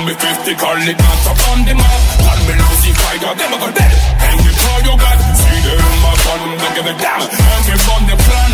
me 50, call it not up on the map. Call me Lucifer, them a go dead. And we call you God. See them in my gun, they give it down. And we run the plan.